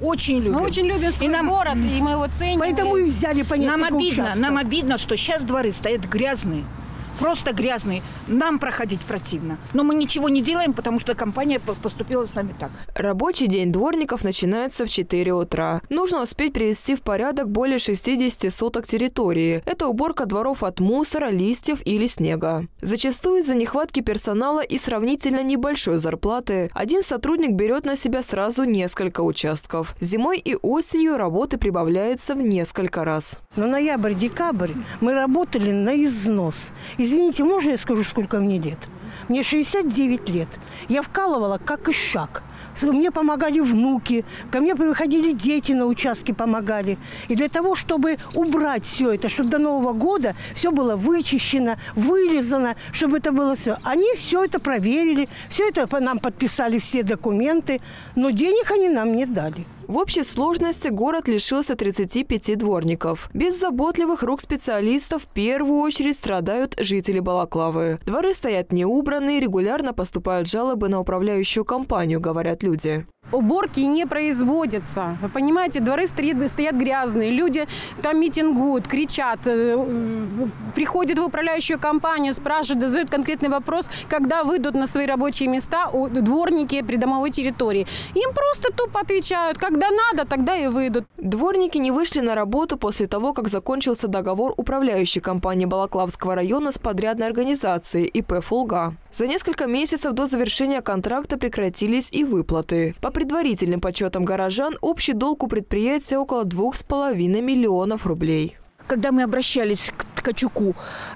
Очень любим. Мы очень любим свой город, и мы его ценим. Поэтому и взяли по несколько участков. Нам обидно, что сейчас дворы стоят грязные. Просто грязные. Нам проходить противно. Но мы ничего не делаем, потому что компания поступила с нами так. Рабочий день дворников начинается в 4 утра. Нужно успеть привести в порядок более 60 соток территории. Это уборка дворов от мусора, листьев или снега. Зачастую из-за нехватки персонала и сравнительно небольшой зарплаты один сотрудник берет на себя сразу несколько участков. Зимой и осенью работы прибавляется в несколько раз. Но ноябрь-декабрь мы работали на износ. Извините, можно я скажу, сколько мне лет? Мне 69 лет. Я вкалывала как ишак. Мне помогали внуки, ко мне приходили дети на участке, помогали. И для того, чтобы убрать все это, чтобы до Нового года все было вычищено, вылизано, чтобы это было все. Они все это проверили, все это нам подписали, все документы, но денег они нам не дали. В общей сложности город лишился 35 дворников. Без заботливых рук специалистов в первую очередь страдают жители Балаклавы. Дворы стоят неубранные, регулярно поступают жалобы на управляющую компанию, говорят люди. Уборки не производятся. Вы понимаете, дворы стоят грязные, люди там митингуют, кричат, приходят в управляющую компанию, спрашивают, задают конкретный вопрос, когда выйдут на свои рабочие места дворники придомовой территории. Им просто тупо отвечают, когда надо, тогда и выйдут. Дворники не вышли на работу после того, как закончился договор управляющей компании Балаклавского района с подрядной организацией ИП «Фолга». За несколько месяцев до завершения контракта прекратились и выплаты. По предварительным подсчетам горожан, общий долг у предприятия около 2,5 миллионов рублей. Когда мы обращались к Ткачуку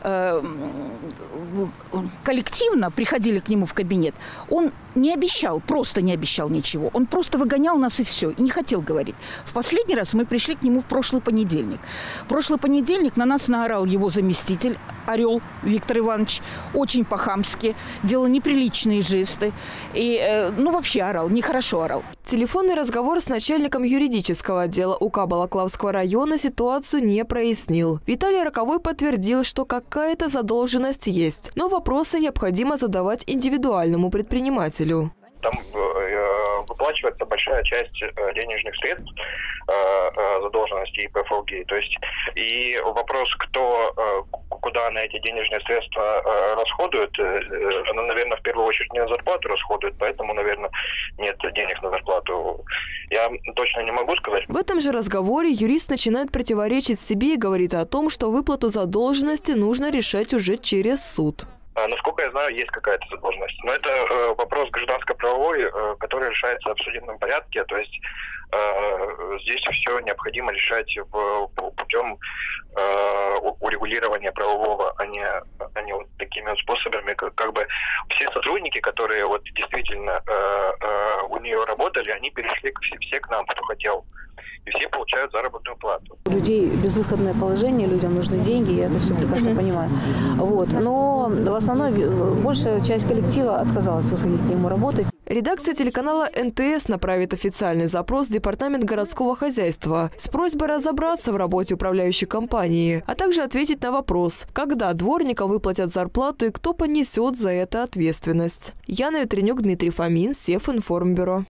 коллективно, приходили к нему в кабинет, он не обещал, просто не обещал ничего. Он просто выгонял нас и все, и не хотел говорить. В последний раз мы пришли к нему в прошлый понедельник. В прошлый понедельник на нас наорал его заместитель, Орел Виктор Иванович, очень по-хамски, делал неприличные жесты. И, вообще орал, нехорошо орал. Телефонный разговор с начальником юридического отдела УК Балаклавского района ситуацию не прояснил. Виталий Роковой подтвердил, что какая-то задолженность есть, но вопросы необходимо задавать индивидуальному предпринимателю. Там выплачивается большая часть денежных средств задолженности ИП «Фолги». То есть и вопрос, куда на эти денежные средства расходуют, она, наверное, в первую очередь не на зарплату расходует, поэтому, наверное, нет денег на зарплату. Я точно не могу сказать. В этом же разговоре юрист начинает противоречить себе и говорит о том, что выплату задолженности нужно решать уже через суд. Насколько я знаю, есть какая-то задолженность. Но это вопрос гражданско-правовой, который решается в судебном порядке. То есть здесь все необходимо решать путем урегулирования правового, а не вот такими вот способами, как бы все сотрудники, которые вот действительно у нее работали, они перешли все к нам, кто хотел. И все получают заработную плату. У людей безвыходное положение, людям нужны деньги, я это все прекрасно понимаю. Вот. Но в основном большая часть коллектива отказалась выходить к нему работать. Редакция телеканала НТС направит официальный запрос в Департамент городского хозяйства с просьбой разобраться в работе управляющей компании, а также ответить на вопрос, когда дворникам выплатят зарплату и кто понесет за это ответственность. Яна Ветренюк, Дмитрий Фомин, Севинформбюро.